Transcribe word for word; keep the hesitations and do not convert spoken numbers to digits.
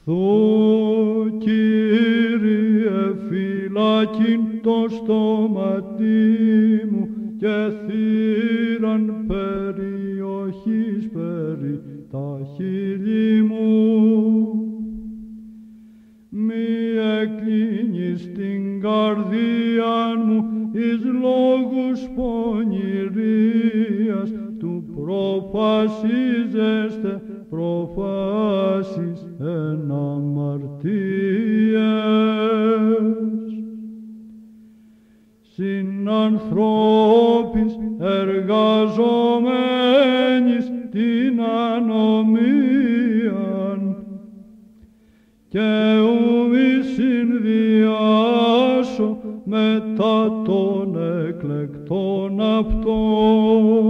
Θου, Κύριε, φυλάκιν το στόματί μου και θύραν περιοχής περί τα χείλη μου. Μη εκκλίνεις την καρδία μου εις λόγους πονηρίας, του προφασίζεστε προφάσεις εν αμαρτίες. Συνανθρώπης εργαζομένης την ανομίαν, και ου μη συνδυάσω μετά των εκλεκτών αυτών.